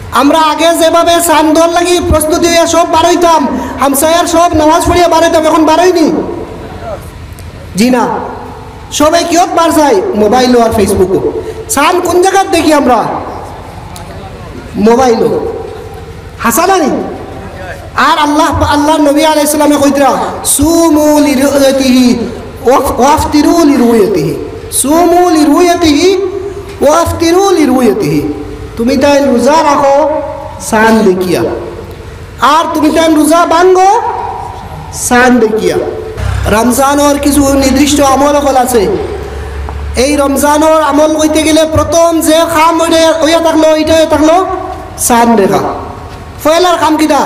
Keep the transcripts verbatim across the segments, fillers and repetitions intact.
আমরা আগে যেভাবে চান্দর লাগি প্রস্তুতি হইয়া সব বাড়াইতাম, হামসায়ার সব নামাজ পড়িয়া বাড়াইতাম, এখন বাড়াইনি। জি না, সবাই কিয়ত বার যায়? মোবাইলও আর ফেসবুকও। চান কোন জায়গার দেখি আমরা? মোবাইলও। হাসানানি আর আল্লাহ আল্লাহ নবী আলাইহিস সালামে কইতরা সুমু লিরুয়াতিহি ওয়াফতিরু লিরুয়াতিহি, সুমু লিরুয়াতিহি ওয়াফতিরু লিরুয়াতিহি। তুমি তাই রোজা রাখো চাঁদ দেখিয়া, আর তুমি তাই রোজা ভাঙ্গো চাঁদ দেখিয়া। রমজানের কিছু নির্দিষ্ট আমল হল আছে। এই রমজানের আমল করতে গেলে প্রথম যে খাম ওইয়া থাকলো ওইটা থাকলো চাঁদ দেখা। ফয়লার খাম কিটা?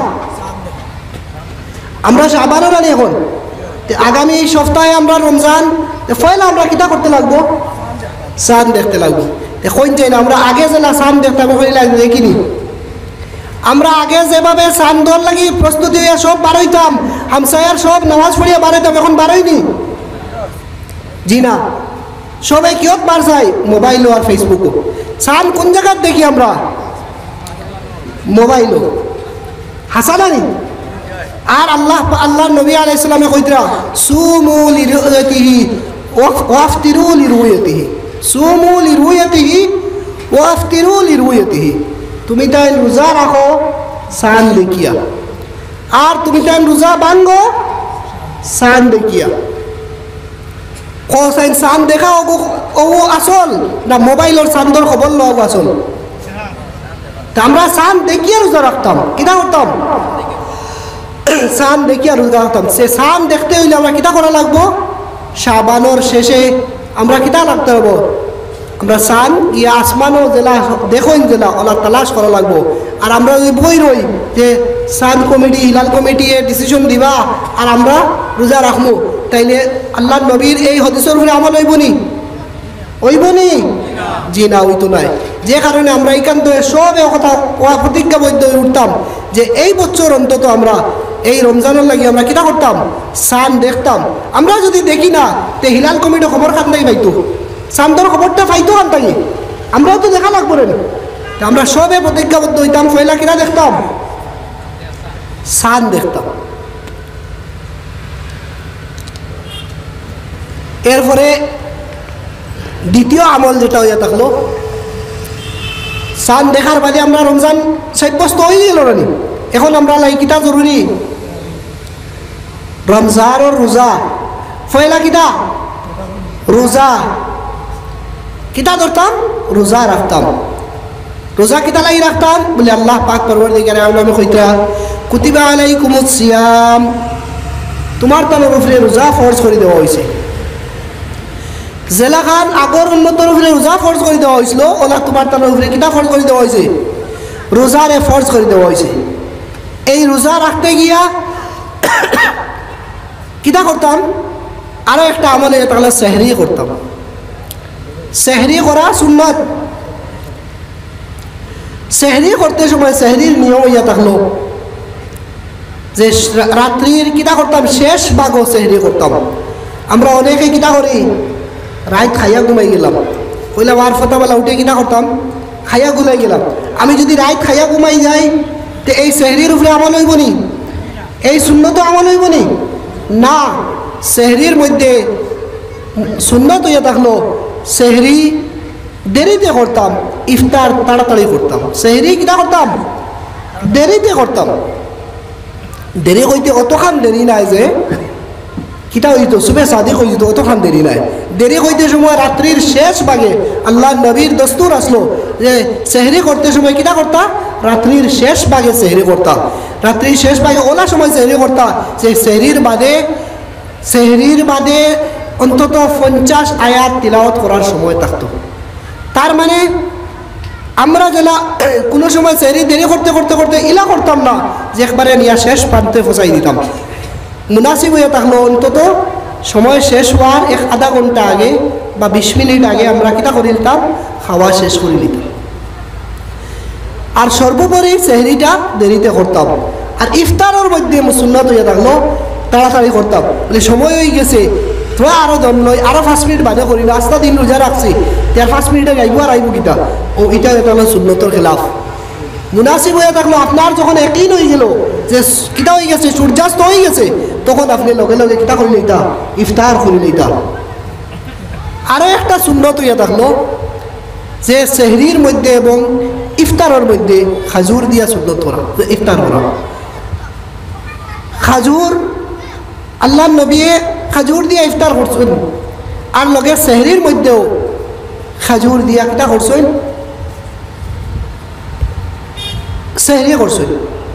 আমরা শাবানের আনি এখন আগামী সপ্তাহে আমরা রমজান, ফয়লা আমরা কিটা করতে লাগবো? চাঁদ দেখতে লাগবো। এখন চাই না আমরা আগে যে না চাঁদ দেখতাম ওখানে লাগবে দেখিনি। আমরা আগে যেভাবে চান্দর লাগি প্রস্তুতি হইয়া সব বাড়াইতাম, হামসায়ার সব নামাজ পড়িয়া বাড়াইতাম, এখন বাড়াইনি। জি না, সবাই কিয়ত বার যায়? মোবাইলও আর ফেসবুকও। চাঁদ কোন জায়গার দেখি আমরা? মোবাইলও। হাসানানি আর আল্লাহ আল্লাহ নবী আলাইহিস সালামে কইতরা সুমু লিরুয়াতিহি ওয়াফতিরু লিরুয়াতিহি, সুমু লিরুয়াতিহি ওয়াফতিরু লিরুয়াতিহি। তুমি তাই রোজা রাখো চাঁদ দেখিয়া, আর তুমি তাই রোজা ভাঙ্গো চাঁদ দেখিয়া। কসাইন চাঁদ দেখা ও আসল না মোবাইলের চাঁদর খবর লওয়া আসল? আমরা চাঁদ দেখিয়া রোজা রাখতাম, কিনা করতাম? চাঁদ দেখিয়া রোজা রাখতাম। সে চাঁদ দেখতে হইলে আমরা কিতা করা লাগবো? শাবানোর শেষে আমরা কিতা রাখতে হবো? আমরা চাঁদ ইয়া আসমানও জেলা দেখইন জেলা ওলা তালাশ করা লাগবো। আর আমরা যদি বই রই যে চাঁদ কমিটি হিলাল কমিটি ডিসিশন দিবা আর আমরা রোজা রাখবো, তাইলে আল্লাহ নবীর এই হদিসের উপরে আমল হইবনি? হইবনি? জি না, হইতো নাই। যে কারণে আমরা এইখান থেকে সব কথা প্রতিজ্ঞাবদ্ধ হয়ে উঠতাম যে এই বছর অন্তত আমরা এই রমজানের লাগে আমরা কিনা করতাম? চাঁদ দেখতাম। আমরা যদি দেখি না তে হিলাল কমিটি খবর খান নাই পাইতো, চাঁদর খবরটা পাইতো খান তাই, আমরাও তো দেখা লাগবো রে। আমরা সবে প্রতিজ্ঞাবদ্ধ হইতাম, পয়লা কিনা দেখতাম? চাঁদ দেখতাম। এরপরে দ্বিতীয় আমল যেটা হইয়া থাকলো, চাঁদ দেখার বাদে আমরা রমজান সাব্যস্ত হয়ে গেল রানি। এখন আমরা লাই কিতা জরুরি? রমজানের রোজা। পয়লা কিতা? রোজা। কিতা ধরতাম? রোজা রাখতাম। রোজা কিতা লাগি রাখতাম? বলে আল্লাহ পাক পরবর্তীকালে আলমে কইতা কুতিবা আলাইকুমুস সিয়াম, তোমার তার উপরে রোজা ফরজ করে দেওয়া হয়েছে। জেলাখান আগর উন্নতর উপরে রোজা ফরজ করে দেওয়া হয়েছিল, ওলা তোমার তার উপরে কিতা ফরজ করে দেওয়া হয়েছে? রোজারে ফরজ করে দেওয়া হয়েছে। এই রোজা রাখতে গিয়া কিতা করতাম? আরো একটা আমলে তাহলে সেহরি করতাম। সেহরি করা সুন্নত। সেহরি করতে সময় সেহরির নিয়ম হইয়া থাকলো যে রাত্রির কিতা করতাম? শেষ ভাগও সেহরি করতাম। আমরা অনেকে কিতা করি? রাত খাইয়া ঘুমাই গেলাম, কইলাম আর ফটাবেলা উঠে কিনা করতাম? খাইয়া ঘুমাই গেলাম। আমি যদি রাত খাইয়া ঘুমাই যাই তো এই সেহরির উপরে আমল হইবনি? এই সুন্নত আমল হইবনি? না, সেহরির মধ্যে সুন্নত হইয়া থাকলো সেহরি দেরিতে করতাম, ইফতার তাড়াতাড়ি করতাম। সেহরি কিনা করতাম? দেরিতে করতাম। দেরি হইতে অতখান দেরি নাই যে কিতা হইতো সুবে সাদিক হইত, অতখান দেরি নাই। দেরি হইতে সময় রাত্রির শেষ ভাগে আল্লাহ নবীর দস্তুর আসলো যে সেহরি করতে সময় কিতা করতা? রাত্রির শেষ ভাগে সেহরি করতা। রাত্রির শেষ ভাগে ওলা সময় সেহরি করতা যে সেহরির বাদে সেহরির বাদে অন্তত পঞ্চাশ আয়াত তিলাওয়াত করার সময় থাকতো। তার মানে আমরা যেলা কোনো সময় সেহরি দেরি করতে করতে করতে ইলা করতাম না যে একবারে নিয়ে শেষ প্রান্তে ফসাই দিতাম। মুনাসিব হয়ে থাকলো অন্তত সময় শেষ হওয়ার এক আধা ঘন্টা আগে বা বিশ মিনিট আগে আমরা কিতা করে নিতাম? খাওয়া শেষ করে নিতাম। আর সর্বোপরি সেহরিটা দেরিতে করতাম। আর ইফতারের মধ্যে সুন্নাত হয়ে থাকলো তাড়াতাড়ি করতাম। বলে সময় হয়ে গেছে, তোরা আরও দম নয়, আরও পাঁচ মিনিট বাদে করি না, আস্তা দিন রোজা রাখছি, তার পাঁচ মিনিটে আইব আর আইব কিতা? ও এটা এটা হলো সুন্নতর খেলাফ। মুনাসিব হয়ে থাকলো আপনার যখন একই হয়ে গেল যে কিতা হয়ে গেছে সূর্যাস্ত হয়ে গেছে তখন আপনি লগে লগে কিতা করে লইতা ইফতার করে লইতা। আরও একটা সুন্নত হইয়া থাকলো যে সেহরির মধ্যে এবং ইফতারের মধ্যে খাজুর দিয়া সুন্নত করা, ইফতার করা। খাজুর আল্লাহ নবী খাজুর দিয়া ইফতার করছেন, আর লগে সেহরির মধ্যেও খাজুর দিয়া কিতা করছেন, সেহরি করছেন।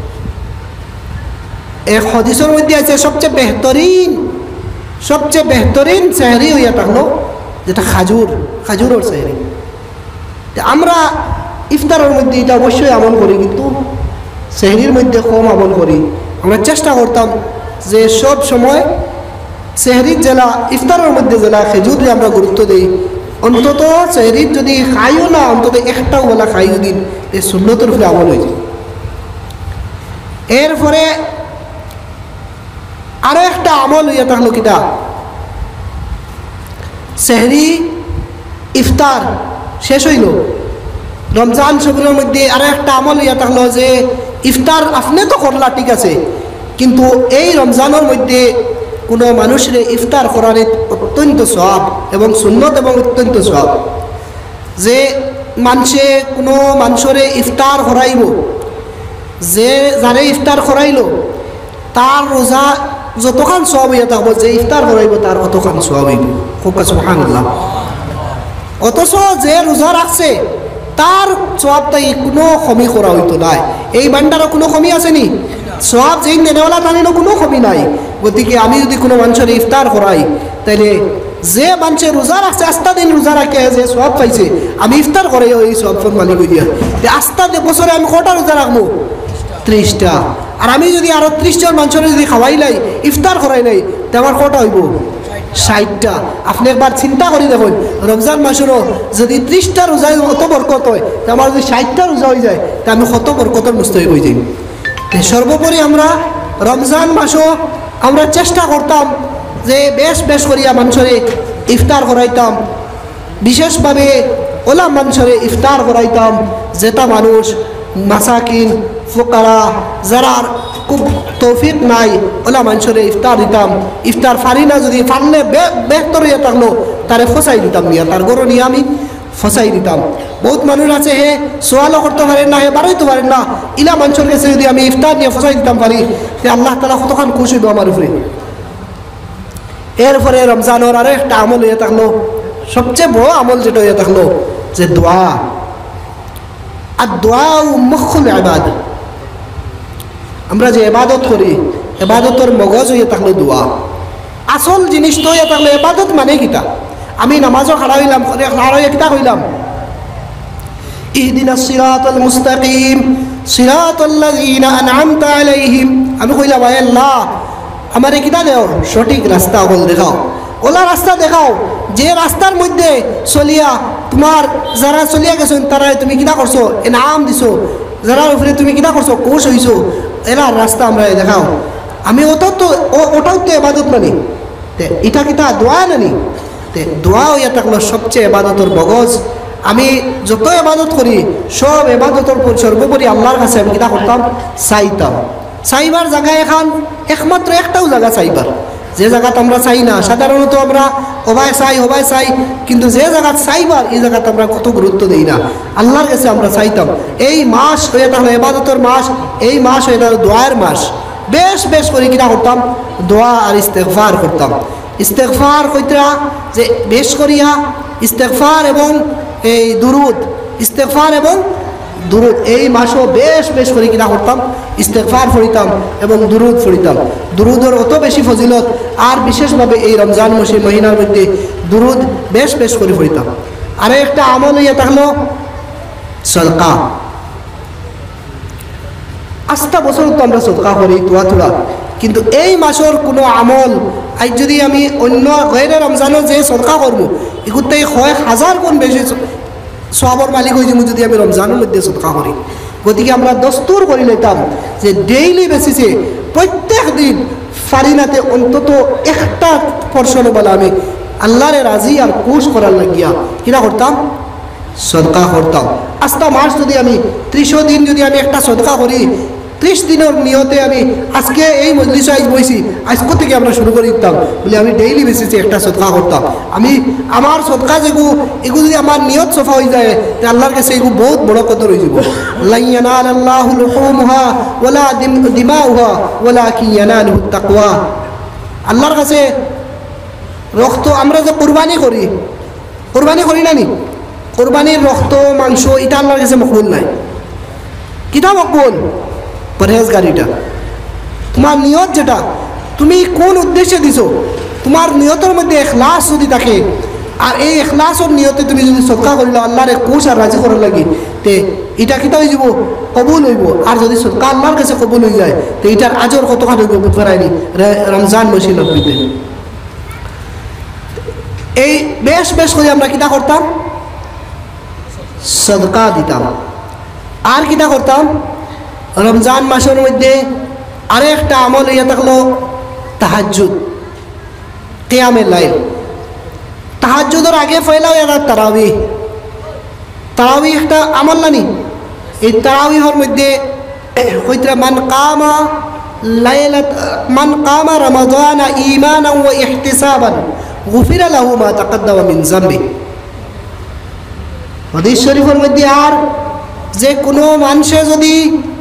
এক হাদিসের মধ্যে আছে সবচেয়ে বেহতরিন সবচেয়ে বেহতরিন সেহরি হইয়া থাকলো যেটা খাজুর, খাজুরের সেহরি। আমরা ইফতারের মধ্যে এটা অবশ্যই আমল করি, কিন্তু সেহরির মধ্যে কম আমল করি। আমরা চেষ্টা করতাম যে সব সময় সেহরির জেলা ইফতারের মধ্যে জেলা খেজুরে আমরা গুরুত্ব দিই। অন্তত সেহরির যদি খাইও না অন্তত একটাও বেলা খাই যদি এই সুন্নতের ফলে আমল হয়ে যায়। এরপরে আরো একটা আমল হইয়া থাকলো কিটা, সেহরি ইফতার শেষ হইল, রমজান শরীরের মধ্যে আরো একটা আমল হইয়া থাকলো যে ইফতার আপনি তো করলা ঠিক আছে, কিন্তু এই রমজানের মধ্যে কোনো মানুষের ইফতার করার অত্যন্ত সওয়াব এবং সুন্নত এবং অত্যন্ত সওয়াব। যে মানুষে কোনো মানুষের ইফতার করাইব, যে যারে ইফতার করাইল তার রোজা যতখান সওয়াব হইয়া থাকবো, যে ইফতার করাইব তার অতখান সওয়াব হইব। খুব সুবহানাল্লাহ। অথচ যে রোজা রাখছে তার সওয়াবটাই কোনো কমি করা হইতো নাই। এই বান্দারও কোনো কমি আসেনি, সওয়াব যেই নেওয়ালা তানেরও কোনো কমি নাই। গতিকে আমি যদি কোনো মানুষের ইফতার করাই, তাইলে যে মানুষের রোজা রাখছে আস্তা দিন রোজা রাখে যে সওয়াব পাইছে, আমি ইফতার করে এই সওয়াব মালিক হই দিয়া আস্তা বছরে আমি কটা রোজা রাখবো? ত্রিশটা। আর আমি যদি আরো ত্রিশ জন মানুষের যদি খাওয়াই নাই ইফতার করাই নাই, তো আমার কটা হইব? ষাটটা। আপনি একবার চিন্তা করি দেখুন, রমজান মাসেরও যদি ত্রিশটা রোজায় কত বরকত হয়, তো আমার যদি ষাটটা রোজা হয়ে যায় তা আমি কত বরকতের মুস্তাহিক হয়ে যাই। সর্বোপরি আমরা রমজান মাসও আমরা চেষ্টা করতাম যে বেশ বেশ করিয়া মানুষের ইফতার করাইতাম, বিশেষভাবে ওলা মানুষের ইফতার করাইতাম যেটা মানুষ মাসাকিন ফুকারা যারা খুব তৌফিক নাই ওলা মানুষের ইফতার দিতাম। ইফতার ফারি না যদি ফারলে বেহতর হইয়া থাকলো তারে ফসাই দিতাম নিয়া, তার গরু নিয়ে আমি ফসাই দিতাম। বহুত মানুষ আছে হে সোয়ালও করতে পারেন না, হে বাড়াইতে পারেন না, ইলা মানুষের কাছে যদি আমি ইফতার নিয়ে ফসাই দিতাম পারি, তে আল্লাহ তাআলা কতক্ষণ খুশি হইব আমার উপরে। এরপরে রমজানের আরো একটা আমল হইয়া থাকলো, সবচেয়ে বড় আমল যেটা হইয়া থাকলো যে দোয়া। আর দোয়া মুখ্যুল ইবাদত। আমরা যে ইবাদত করি, ইবাদতের মগজ হইয়া থাকলো দোয়া। আসল জিনিস তো হইয়া থাকলো ইবাদত মানে কিতা। আমি নামাজও খাড়া হইলাম, খাড়া হইয়া কিতা হইলাম, ইহদিনাস সিরাতাল মুস্তাকিম সিরাতাল্লাযীনা আন'আমতা আলাইহিম। আমি কইলাম আয় আল্লাহ আমারে কিতা দেও, সঠিক রাস্তা বল দেখাও, ওলা রাস্তা দেখাও যে রাস্তার মধ্যে চলিয়া তোমার যারা চলিয়া গেছেন তারা তুমি কিতা করছো, এনাম দিছো, যারা উপরে তুমি কিতা করছো কোষ হইছো, এরা রাস্তা আমরা দেখাও। আমি ওটাও তো ওটাও তো ইবাদত মানি, এটা কিতা দোয়া নানি। তে দোয়া হইয়া থাকলো সবচেয়ে ইবাদতের মগজ। আমি যত ইবাদত করি সব ইবাদতের সর্বোপরি আল্লাহর কাছে আমি কিতা করতাম, চাইতাম। চাইবার জায়গা এখন একমাত্র একটাও জায়গা চাইবার, যে জায়গাতে আমরা চাই না। সাধারণত আমরা হবাই চাই হবাই চাই, কিন্তু যে জায়গা চাইবার এই জায়গাতে আমরা কত গুরুত্ব দিই না। আল্লাহর কাছে আমরা চাইতাম। এই মাস হয়ে থাকলো ইবাদতের মাস, এই মাস হয়ে থাকলো দোয়ার মাস। বেশ বেশ করে কিনা করতাম, দোয়া আর ইস্তেগফার করতাম। ইস্তেগফার কইতা যে বেশ করিয়া ইস্তেগফার এবং এই দুরুদ, ইস্তেগফার এবং দুরুদ এই মাসও বেশ বেশ করে কিনা করতাম, ইস্তেগফার পড়িতাম এবং দুরুদ পড়িতাম। দুরুদের অত বেশি ফজিলত, আর বিশেষভাবে এই রমজান মাসে মহিনার মধ্যে দুরুদ বেশ বেশ করে পড়িতাম। আর একটা আমল হইয়া থাকলো সদকা। আস্তা বছর তো আমরা সদকা করি তোয়া তোলা, কিন্তু এই মাসের কোনো আমল আজ যদি আমি অন্য গয়রে রমজানও যে সদকা করবো এগুলোতে কয়েক হাজার গুণ বেশি সওয়াবের মালিক হয়ে যাবো যদি আমি রমজানের মধ্যে সদকা করি। গতিকে আমরা দস্তুর করে লইতাম যে ডেইলি বেসিসে প্রত্যেক দিন ফারিনাতে অন্তত একটা পর্ষণ বলে আমি আল্লাহরে রাজি আর খুশ করার লাগিয়া কিনা করতাম, সদকা করতাম। আস্তা মাস যদি আমি ত্রিশো দিন যদি আমি একটা সদকা করি, ত্রিশ দিনের নিয়তে আমি আজকে এই মজলিসে আজ বইছি, আজকে থেকে আমরা শুরু করে দিতাম বলে আমি ডেইলি বেসিসে একটা সদকা করতাম। আমি আমার সদকা যেগুলো এগুলো যদি আমার নিয়ত সফা হয়ে যায়, তো আল্লাহর কাছে এগুলো বহুত বড় কদর হয়ে যাব। লা ইয়ানালাল্লাহু লুহুমুহা ওয়ালা দিমাউহা ওয়ালাকিন ইয়ানালুহুত তাকওয়া। আল্লাহর কাছে রক্ত আমরা যে কুরবানি করি, কুরবানি করি না নি, কুরবানির রক্ত মাংস এটা আল্লাহর কাছে মকবুল নাই। কিতা মকবুল? পরহেজগারিটা, তোমার নিয়ত যেটা, তুমি কোন উদ্দেশ্যে দিছো, তোমার নিয়তের মধ্যে এখলাস যদি থাকে, আর এই এখলাসের নিয়তে তুমি যদি সদকা করিল আল্লাহরে খুশ আর রাজি করার লাগি, তে এটা কিতা হয়ে যাব? কবুল হইব। আর যদি সদকা আল্লাহর কাছে কবুল হয়ে যায়, তো এটার আজর কতখানি হইব ফেরাইনি রমজান মাসে নব্বইতে। এই বেশ বেশ করে আমরা কিতা করতাম? সদকা দিতাম। আর কিতা করতাম? রমজান মাসের মধ্যে আরো একটা আমল ইয়ে থাকলো তাহাজ্জুদ, কিয়ামুল লাইল। তাহাজ্জুদের আগে পয়লা এটা তারাবি। তারাবি একটা আমল নানি। এই তারাবিহর মধ্যে হইতরা মান কামা লাইলাত মান কামা রমাদান ঈমানান ওয়া ইহতিসাবান গুফিরা লাহু মা তাকদ্দামা মিন যামবি। হাদিস শরীফের মধ্যে আর যে কোনো মানুষে যদি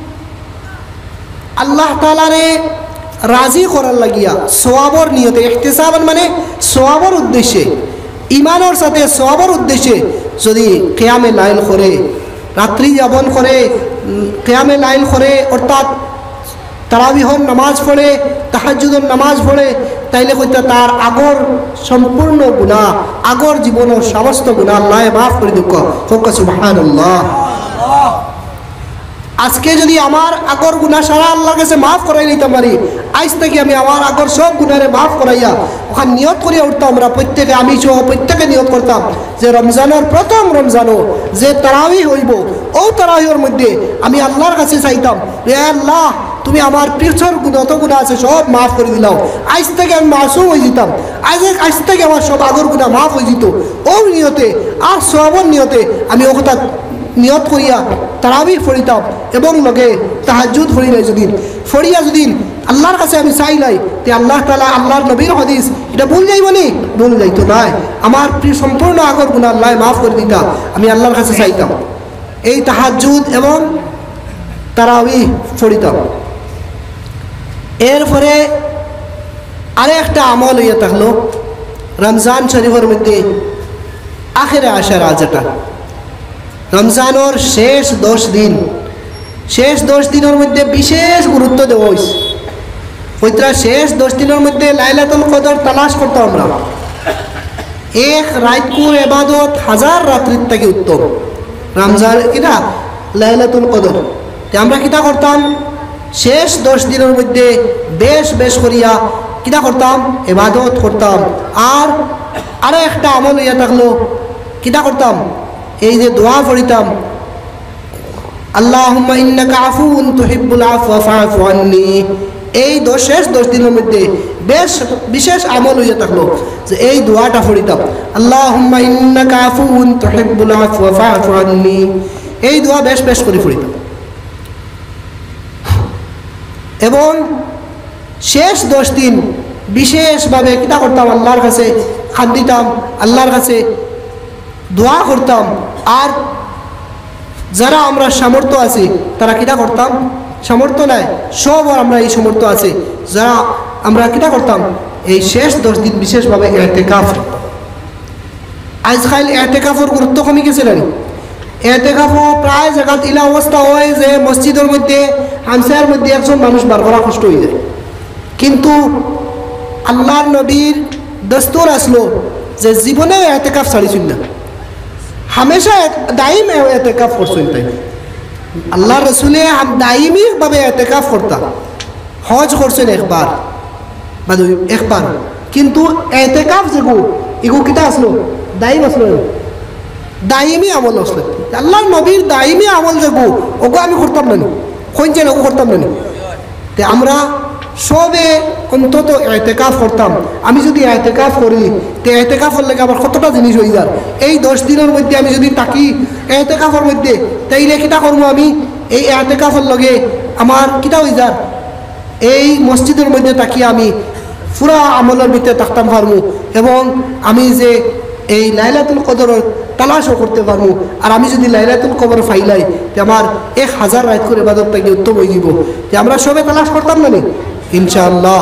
আল্লাহ তাআলারে রাজি করার লাগিয়া সওয়াবর নিয়তে, ইহতিসাবান মানে সওয়াবর উদ্দেশ্যে, ইমানের সাথে সওয়াবর উদ্দেশ্যে যদি কিয়ামে লাইল করে, রাত্রি যাপন করে, কিয়ামে লাইল করে, অর্থাৎ তারাবিহর নামাজ পড়ে, তাহাজ্জুদের নামাজ পড়ে, তাইলে কইতা তার আগর সম্পূর্ণ গুনাহ, আগর জীবনের সমস্ত গুনাহ আল্লাহ মাফ করে দিক। হোক সুবহানাল্লাহ। আজকে যদি আমার আগর গুনাহ সারা আল্লাহর কাছে মাফ করাই নিতে পারি, আজ থেকে আমি আমার আগর সব গুনারে মাফ করাইয়া ওখানে নিয়ত করিয়া উঠতাম। আমরা প্রত্যেকে, আমি সহ প্রত্যেকে নিয়ত করতাম যে রমজানের প্রথম রমজানও যে তারাবি হইব, ও তারাবির মধ্যে আমি আল্লাহর কাছে চাইতাম, হে আল্লাহ তুমি আমার পিছর যত গুণা আছে সব মাফ করে দিলাম, আজ থেকে আমি মাসুম হয়ে যেতাম, আজ আজ থেকে আমার সব আগর গুণা মাফ হয়ে যেত। ও নিয়তে আর সবর নিয়তে আমি ও কথা নিয়ত করিয়া তারাবি ফড়িতাম এবং লগে তাহাজ্জুদ ফড়িলাই যদি ফড়িয়া যদি আল্লাহর কাছে আমি চাইলাই, তে আল্লাহ তাআলা আল্লাহর নবীর হাদিস এটা ভুল যাইব নি? ভুল যাইতো নাই। আমার সম্পূর্ণ আগর গুনাহ আল্লাহ মাফ করে দিতা, আমি আল্লাহর কাছে চাইতাম। এই তাহাজ্জুদ এবং তারাবি ফড়িতাম। এরপরে আরে একটা আমল হইয়া থাকলো রমজান শরীফের মধ্যে আখেরে আশারা, যেটা রমজানের শেষ দশ দিন, শেষ দশ দিনের মধ্যে বিশেষ গুরুত্ব দেওয়া হয়েছে। ওইটা শেষ দশ দিনের মধ্যে লাইলাতুল কদর তালাশ করতাম আমরা। এক রাতকুর ইবাদত হাজার রাত্রির থেকে উত্তম। রমজান কিনা লাইলাতুল কদর, আমরা কিতা করতাম? শেষ দশ দিনের মধ্যে বেশ বেশ করিয়া কিতা করতাম? ইবাদত করতাম। আর আরো একটা আমল ইয়া থাকলো, কিতা করতাম? এই যে দোয়া পড়িতাম, আল্লাহুম্মা ইন্নাকা আফুউন তুহিব্বুল আফওয়া ফাআফু আন্নি। এই দশ শেষ দশ দিনের মধ্যে বেশ বিশেষ আমল হইয়া থাকলো যে এই দোয়াটা পড়িতাম, আল্লাহুম্মা ইন্নাকা আফুউন তুহিব্বুল আফওয়া ফাআফু আন্নি। এই দোয়া বেশ বেশ করে পড়িতাম। এবং শেষ দশ দিন বিশেষভাবে কিতা করতাম? আল্লাহর কাছে খান্দিতাম, আল্লাহর কাছে দোয়া করতাম। আর যারা আমরা সামর্থ্য আছি তারা কিতা করতাম? সামর্থ্য নাই, সব আমরা এই সামর্থ্য আছে যারা আমরা কিতা করতাম? এই শেষ দশ দিন বিশেষভাবে ইতিকাফ। আজকাল ইতিকাফের গুরুত্ব কমে গেছে না? ইতিকাফও প্রায় জায়গাত ইলা অবস্থা হয় যে মসজিদের মধ্যে হামসার মধ্যে একজন মানুষ বার করা কষ্ট হয়ে যায়। কিন্তু আল্লাহর নবীর দস্তুর আসলো যে জীবনে ইতিকাফ ছাড়িছিল না, হামেশা দাইম ইতিকাফ করছেন। তাই আল্লাহ রসুলে দাইমি ভাবে ইতিকাফ করতাম। হজ করছেন একবার বা একবার, কিন্তু ইতিকাফ যেগু এগু কিতা আসলো দাইম আসলো, দাইমি আমল আসলো। আল্লাহর নবীর দাইমি আমল যেগু ওগো আমি করতাম না, কোন যেন ওগো করতাম না। তে আমরা সবে অন্তত এতেকাফ করতাম। আমি যদি এতেকাফ করি তো এতেকাফের লেগে আবার কতটা জিনিস হয়ে যায়। এই দশ দিনের মধ্যে আমি যদি থাকি এতেকাফের মধ্যে, তাইলে কিতা করবো আমি? এই এতেকাফের লগে আমার কিতা হয়ে যায়, এই মসজিদের মধ্যে থাকি আমি পুরা আমলের ভিতরে থাকতাম পারবো, এবং আমি যে এই লাইলাতুল কদরের তালাশও করতে পারবো। আর আমি যদি লাইলাতুল কদর ফাইলাই যে আমার এক হাজার রাত করে ইবাদত থেকে উত্তম হয়ে যাব। যে আমরা সবে তালাশ করতাম না নি ইনশাআল্লাহ।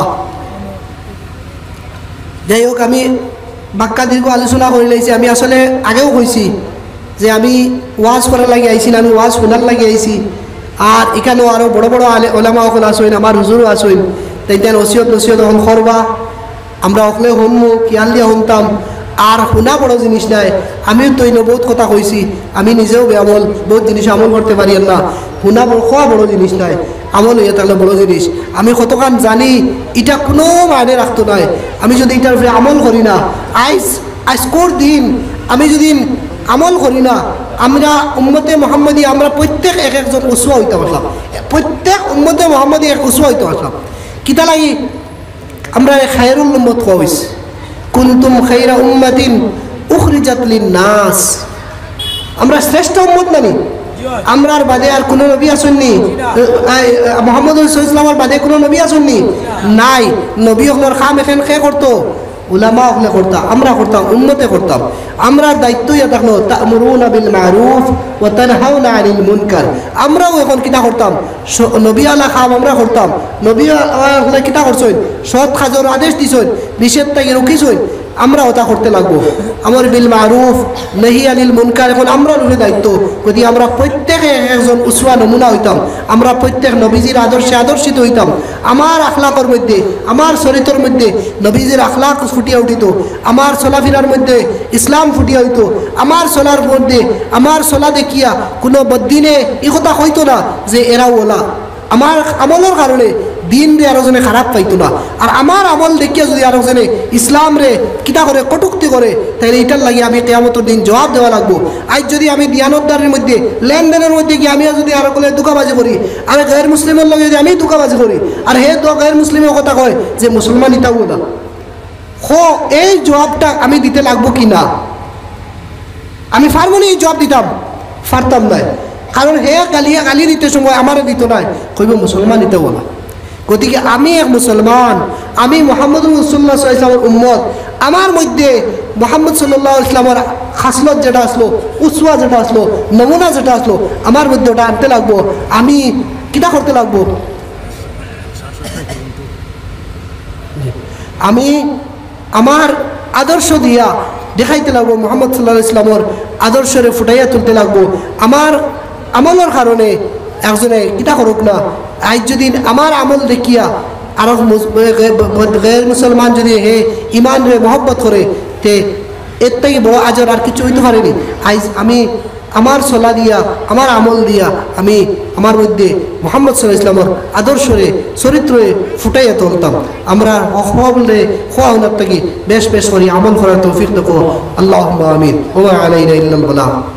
যাই হোক, আমি বাক্কা দীর্ঘ আলোচনা করে লাইছি। আমি আসলে আগেও কইছি যে আমি ওয়াজ করার লাগে আইছি না, আমি ওয়াজ শোনার লাগে আইছি। আর এখানেও আরও বড় বড় আলে ওলামা সকল আসইন, আমার হুজুরও আসইন। তাই তেন ওসিয়ত নসিয়ত এখন করবা, আমরা অকলে শুনমু, কিয়াল দিয়া শুনতাম। আর শুনা বড় জিনিস নাই। আমিও তো ইনো বহুত কথা কইছি, আমি নিজেও বেআমল, বহুত জিনিস আমল করতে পারি না। শুনা বড় খোয়া বড় জিনিস নাই, আমল হইয়া তাহলে বড় জিনিস। আমি কতক্ষণ জানি এটা কোনো মানে রাখতো নাই। আমি যদি এটার উপরে আমল করি না, আইস আজকর দিন আমি যদি আমল করি না, আমরা উম্মতে মোহাম্মদী আমরা প্রত্যেক এক একজন উসওয়া হইতে পারলাম। প্রত্যেক উম্মতে মোহাম্মদী এক উসওয়া হইতে পারলাম। কিতা লাগি আমরা খায়রুল উম্মত কোয়া হইছে, কুনতুম খায়রা উম্মাতিন উখরিজাত লিন-নাস। আমরা শ্রেষ্ঠ উম্মত নানি? আমরার বাদে আর কোনো নবী আসেননি? মুহাম্মদ রাসূলুল্লাহ সাল্লাল্লাহু বাদে কোনো নবী আসেননি? নাই। নবী হলোর খাম এখান খে করতো, উলামা হলে করতাম, আমরা করতাম, উম্মতে করতাম। আমরার দায়িত্ব ইয়া থাকলো তা'মুরুনা বিল মা'রুফ ওয়া তানহাউনা আনিল মুনকার। আমরাও এখন কিতা করতাম, নবী আলা খাম আমরা করতাম। নবী আলা কিতা করছেন, সৎ কাজের আদেশ দিছেন, নিষেধ থেকে রুখিছেন, আমরা ওটা করতে লাগবো। আমর বিল মারুফ নহি আনিল মুনকার এখন আমরা রুখে দায়িত্ব। যদি আমরা প্রত্যেকে একজন উসওয়া নমুনা হইতাম, আমরা প্রত্যেক নবীজির আদর্শে আদর্শিত হইতাম। আমার আখলাকের মধ্যে, আমার চরিত্রের মধ্যে নবীজির আখলাক ফুটিয়ে উঠিত, আমার চলাফেরার মধ্যে ইসলাম ফুটিয়ে হইতো, আমার চলার মধ্যে আমার চলা দেখিয়া কোনো বদ্দিনে এই কথা হইতো না যে এরাও ওলা। আমার আমলের কারণে দিন রে আরো জনে খারাপ পাইতো না। আর আমার আমল দেখিয়া যদি আরো জনে ইসলাম রে কিতা করে কটুক্তি করে, তাহলে এটার লাগে আমি কিয়ামতের দিন জবাব দেওয়া লাগবো। আজ যদি আমি দিয়ানতদারের মধ্যে লেনদেনের মধ্যে গিয়ে আমিও যদি আরো কোলে দুকাবাজি করি, আর গায়ের মুসলিমের লগে যদি আমি দুকাবাজি করি, আর হে তো গায়ের মুসলিমের কথা কয় যে মুসলমান ইতাও না, হো এই জবাবটা আমি দিতে লাগবো কি না? আমি পারবো না এই জবাব দিতাম, পারতাম না। কারণ হে গালিয়া গালি দিতে সময় আমারও দিত নাই, কইব মুসলমান ইতাও না। গতিকে আমি এক মুসলমান, আমি মুহাম্মদ রাসূলুল্লাহ সাল্লাল্লাহু আলাইহি ওয়াসাল্লামের উম্মত। আমার মধ্যে মুহাম্মদ সাল্লাল্লাহু আলাইহি ওয়াসাল্লামের খাসলত যেটা আসলো, উসওয়া যেটা আসলো, নমুনা যেটা আসলো, আমার মধ্যে ওটা আনতে লাগবো। আমি কিটা করতে লাগবো, আমি আমার আদর্শ দিয়া দেখাইতে লাগবো, মুহাম্মদ সাল্লাল্লাহু আলাইহি ওয়াসাল্লামের আদর্শরে ফুটাইয়া তুলতে লাগবো। আমার আমলের কারণে একজনে কিতা করুক না, আজ যদি আমার আমল দেখিয়া আর গैर মুসলমান যদি হে ইমান রে মহব্বত করে, তে এর থেকে বড় আজর আর কিছু হইতে পারেনি। আজ আমি আমার চলা দিয়া, আমার আমল দিয়া আমি আমার মধ্যে মুহাম্মদ সাল্লাল্লাহু আলাইহি ওয়াসাল্লামের আদর্শরে চরিত্রে ফুটাইয়া তুলতাম। আমরা অহবলে খোয়া হনার থেকে বেশ বেশ করি আমল করার তৌফিক দেখো। আল্লাহুম্মা আমিন। ওয়া আলাইনা ইল্লাল বালাগ।